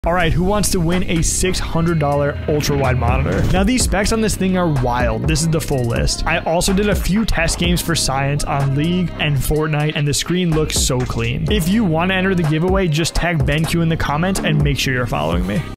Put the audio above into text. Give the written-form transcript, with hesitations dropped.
All right, who wants to win a $600 ultra-wide monitor? Now, these specs on this thing are wild. This is the full list. I also did a few test games for science on League and Fortnite, and the screen looks so clean. If you want to enter the giveaway, just tag benq in the comments and make sure you're following me.